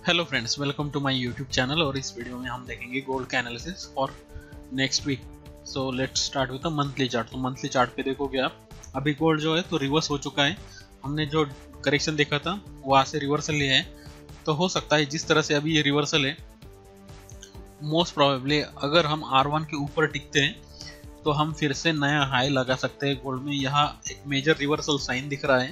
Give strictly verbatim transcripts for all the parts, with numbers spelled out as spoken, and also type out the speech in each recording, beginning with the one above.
Hello friends, welcome to my YouTube channel. और इस video में हम देखेंगे गोल्ड का analysis for next week. So let's start with the monthly chart. तो मंथली चार्ट पे देखोगे आप, अभी गोल्ड जो है तो रिवर्स हो चुका है। हमने जो करेक्शन देखा था वहाँ से रिवर्सल लिया है, तो हो सकता है जिस तरह से अभी ये रिवर्सल है, मोस्ट प्रोबेबली अगर हम आर वन के ऊपर टिकते हैं तो हम फिर से नया हाई लगा सकते हैं गोल्ड में। यहाँ एक मेजर रिवर्सल साइन दिख रहा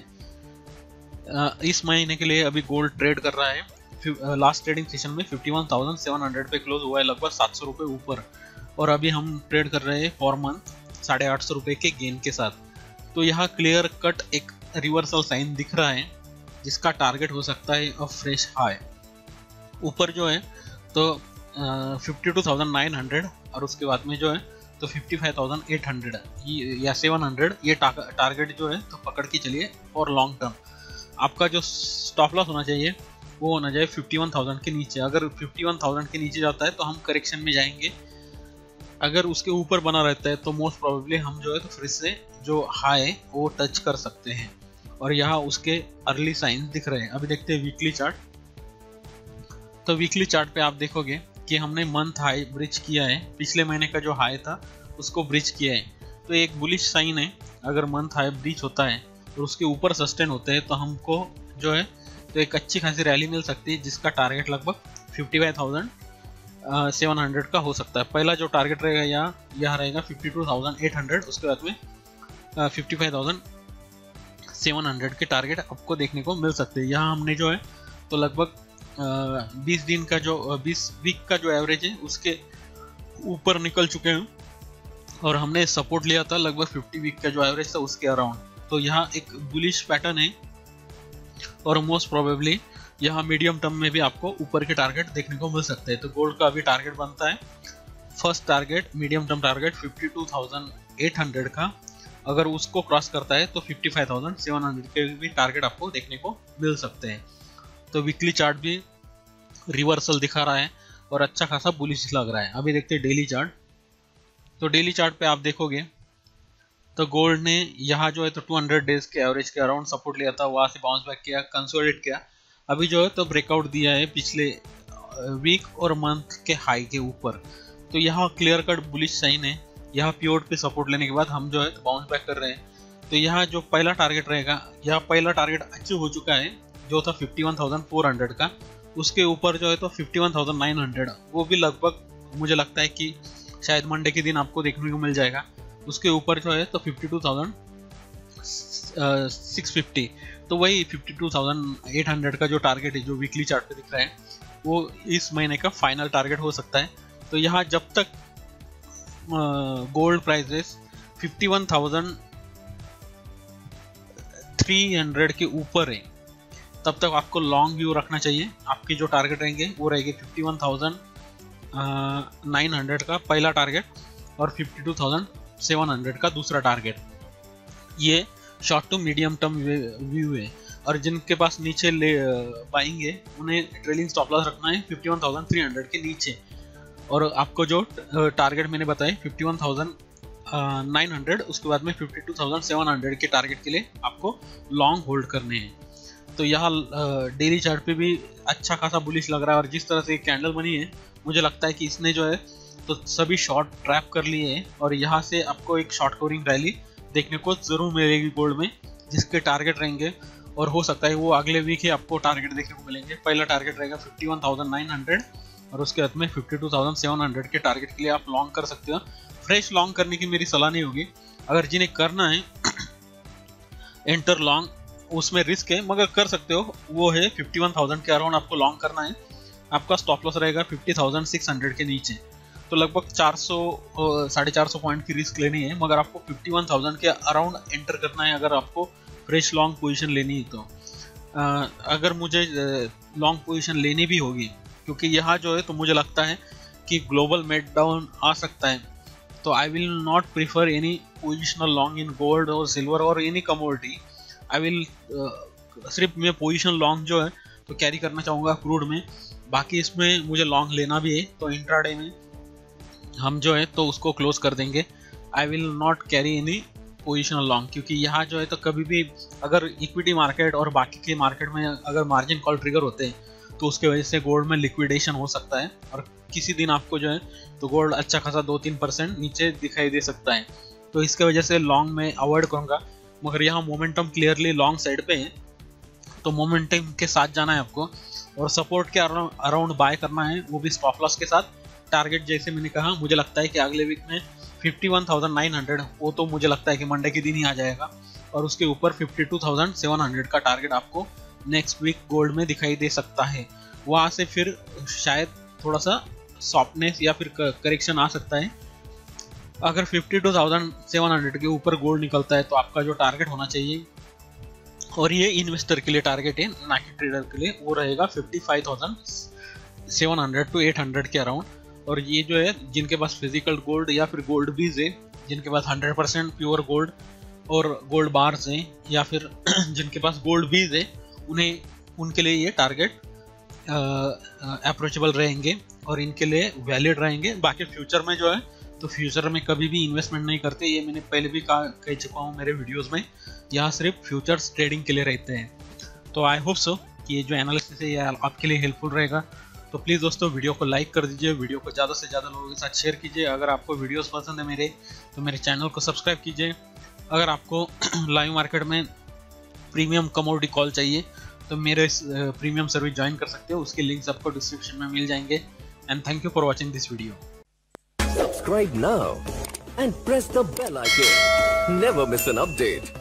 है। इस महीने के लिए अभी गोल्ड ट्रेड कर रहा है। लास्ट ट्रेडिंग सेशन में fifty one thousand seven hundred पे क्लोज हुआ है, लगभग सात सौ रुपये ऊपर। और अभी हम ट्रेड कर रहे हैं फॉर मंथ साढ़े आठ सौ रुपये के गेन के साथ। तो यहाँ क्लियर कट एक रिवर्सल साइन दिख रहा है, जिसका टारगेट हो सकता है अ फ्रेश हाई ऊपर जो है तो fifty two thousand nine hundred, और उसके बाद में जो है तो fifty five thousand eight hundred या सेवन हंड्रेड, ये टारगेट जो है तो पकड़ के चलिए फॉर लॉन्ग टर्म। आपका जो स्टॉप लॉस होना चाहिए वो होना चाहिए फिफ्टी वन थाउजेंड के नीचे। अगर फिफ्टी वन थाउजेंड के नीचे जाता है तो हम करेक्शन में जाएंगे। अगर उसके ऊपर बना रहता है तो मोस्ट प्रोबेबली हम जो है तो फिर से जो हाई वो टच कर सकते हैं। और यहाँ उसके अर्ली साइंस दिख रहे हैं। अभी देखते हैं वीकली चार्ट। तो वीकली चार्ट पे आप देखोगे कि हमने मंथ हाई ब्रिज किया है, पिछले महीने का जो हाई था उसको ब्रिज किया है। तो एक बुलिश साइन है। अगर मंथ हाई ब्रिज होता है और उसके ऊपर सस्टेन होते हैं तो हमको जो है तो एक अच्छी खासी रैली मिल सकती है, जिसका टारगेट लगभग fifty five thousand seven hundred का हो सकता है। पहला जो टारगेट रहेगा यहाँ यह रहेगा fifty two thousand eight hundred, उसके बाद में fifty five thousand seven hundred के टारगेट आपको देखने को मिल सकते हैं। यहाँ हमने जो है तो लगभग बीस दिन का जो बीस वीक का जो एवरेज है उसके ऊपर निकल चुके हैं, और हमने सपोर्ट लिया था लगभग फिफ्टी वीक का जो एवरेज था उसके अराउंड। तो यहाँ एक बुलिश पैटर्न है, और मोस्ट प्रोबेबली यहाँ मीडियम टर्म में भी आपको ऊपर के टारगेट देखने को मिल सकते हैं। तो गोल्ड का अभी टारगेट बनता है, first target medium term target fifty two thousand eight hundred का। अगर उसको क्रॉस करता है तो fifty five thousand seven hundred के भी टारगेट आपको देखने को मिल सकते हैं। तो वीकली चार्ट भी रिवर्सल दिखा रहा है और अच्छा खासा बुलिश लग रहा है। अभी देखते हैं डेली चार्ट। तो डेली चार्ट पे आप देखोगे तो गोल्ड ने यहाँ जो है तो टू हंड्रेड डेज के एवरेज के अराउंड सपोर्ट लिया था, वहाँ से बाउंस बैक किया, कंसोलिडेट किया। अभी जो है तो ब्रेकआउट दिया है पिछले वीक और मंथ के हाई के ऊपर। तो यहाँ क्लियर कट बुलिश साइन है। यहाँ पीओड पे सपोर्ट लेने के बाद हम जो है तो बाउंस बैक कर रहे हैं। तो यहाँ जो पहला टारगेट रहेगा, यहाँ पहला टारगेट अचीव हो चुका है जो था fifty one thousand four hundred का। उसके ऊपर जो है तो fifty one thousand nine hundred, वो भी लगभग मुझे लगता है कि शायद मंडे के दिन आपको देखने को मिल जाएगा। उसके ऊपर जो है तो fifty two thousand six fifty, तो वही fifty two thousand eight hundred का जो टारगेट है जो वीकली चार्ट पे दिख रहा है वो इस महीने का फाइनल टारगेट हो सकता है। तो यहाँ जब तक gold prices fifty one thousand three hundred के ऊपर है तब तक आपको लॉन्ग व्यू रखना चाहिए। आपके जो टारगेट रहेंगे वो रहेंगे fifty one thousand nine hundred का पहला टारगेट और fifty two thousand seven hundred का दूसरा टारगेट। ये short to medium term view है। और जिनके पास नीचे ले बाइंग है उन्हें ट्रेलिंग स्टॉप लॉस रखना है fifty one thousand three hundred के नीचे। और आपको जो टारगेट मैंने बताया fifty one thousand nine hundred, उसके बाद में fifty two thousand seven hundred के टारगेट के लिए आपको लॉन्ग होल्ड करने हैं। तो यहाँ डेली चार्ट पे भी अच्छा खासा बुलिश लग रहा है। और जिस तरह से कैंडल बनी है मुझे लगता है कि इसने जो है तो सभी शॉर्ट ट्रैप कर लिए हैं, और यहाँ से आपको एक शॉर्ट कवरिंग रैली देखने को जरूर मिलेगी गोल्ड में, जिसके टारगेट रहेंगे। और हो सकता है वो अगले वीक ही आपको टारगेट देखने को मिलेंगे। पहला टारगेट रहेगा fifty one thousand nine hundred, और उसके बाद में fifty two thousand seven hundred के टारगेट के लिए आप लॉन्ग कर सकते हो। फ्रेश लॉन्ग करने की मेरी सलाह नहीं होगी। अगर जिन्हें करना है एंटर लॉन्ग, उसमें रिस्क है मगर कर सकते हो। वो है फिफ्टी वन थाउजेंड के अराउंड आपको लॉन्ग करना है। आपका स्टॉप लॉस रहेगा फिफ्टी थाउजेंड सिक्स हंड्रेड के नीचे। तो लगभग चार सौ साढ़े चार सौ पॉइंट की रिस्क लेनी है, मगर आपको फिफ्टी वन थाउजेंड के अराउंड एंटर करना है अगर आपको फ्रेश लॉन्ग पोजीशन लेनी है। तो आ, अगर मुझे लॉन्ग पोजीशन लेनी भी होगी, क्योंकि यहाँ जो है तो मुझे लगता है कि ग्लोबल मेल्टडाउन आ सकता है, तो I will not prefer any positional long in gold और सिल्वर और एनी कमोडिटी। आई विल सिर्फ मैं पोजिशन लॉन्ग जो है तो कैरी करना चाहूँगा क्रूड में। बाकी इसमें मुझे लॉन्ग लेना भी है तो इंट्राडे में हम जो है तो उसको क्लोज कर देंगे। I will not carry any positional long, क्योंकि यहाँ जो है तो कभी भी अगर इक्विटी मार्केट और बाकी के मार्केट में अगर मार्जिन कॉल ट्रिगर होते हैं तो उसके वजह से गोल्ड में लिक्विडेशन हो सकता है और किसी दिन आपको जो है तो गोल्ड अच्छा खासा दो तीन परसेंट नीचे दिखाई दे सकता है। तो इसके वजह से लॉन्ग में अवॉइड करूँगा, मगर यहाँ मोमेंटम क्लियरली लॉन्ग साइड पे है, तो मोमेंटम के साथ जाना है आपको और सपोर्ट के अराउंड बाय करना है, वो भी स्टॉप लॉस के साथ। टारगेट जैसे मैंने कहा, मुझे लगता है कि अगले वीक में fifty one thousand nine hundred, वो तो मुझे लगता है कि मंडे के दिन ही आ जाएगा, और उसके ऊपर fifty two thousand seven hundred का टारगेट आपको नेक्स्ट वीक गोल्ड में दिखाई दे सकता है। वहाँ से फिर शायद थोड़ा सा सॉफ्टनेस या फिर करेक्शन आ सकता है। अगर fifty two thousand seven hundred के ऊपर गोल्ड निकलता है तो आपका जो टारगेट होना चाहिए, और ये इन्वेस्टर के लिए टारगेट है ना कि ट्रेडर के लिए, वो रहेगा fifty five thousand seven hundred to eight hundred के अराउंड। और ये जो है जिनके पास फिजिकल गोल्ड या फिर गोल्ड बीज है, जिनके पास हंड्रेड परसेंट प्योर गोल्ड और गोल्ड बार्स हैं, या फिर जिनके पास गोल्ड बीज है, उन्हें उनके लिए ये टारगेट अप्रोचेबल रहेंगे और इनके लिए वैलिड रहेंगे। बाकी फ्यूचर में जो है तो फ्यूचर में कभी भी इन्वेस्टमेंट नहीं करते, ये मैंने पहले भी कहा कह चुका हूँ मेरे वीडियोस में। यहाँ सिर्फ फ्यूचर्स ट्रेडिंग के लिए रहते हैं। तो आई होप सो कि ये जो एनालिसिस है ये आपके लिए हेल्पफुल रहेगा। तो प्लीज़ दोस्तों वीडियो को लाइक कर दीजिए, वीडियो को ज़्यादा से ज़्यादा लोगों के साथ शेयर कीजिए। अगर आपको वीडियोस पसंद है मेरे, तो मेरे चैनल को सब्सक्राइब कीजिए। अगर आपको लाइव मार्केट में प्रीमियम कमोडिटी कॉल चाहिए तो मेरे प्रीमियम सर्विस ज्वाइन कर सकते हो, उसके लिंक्स आपको डिस्क्रिप्शन में मिल जाएंगे। And thank you for watching this video. Subscribe now and press the bell icon. Never miss an update.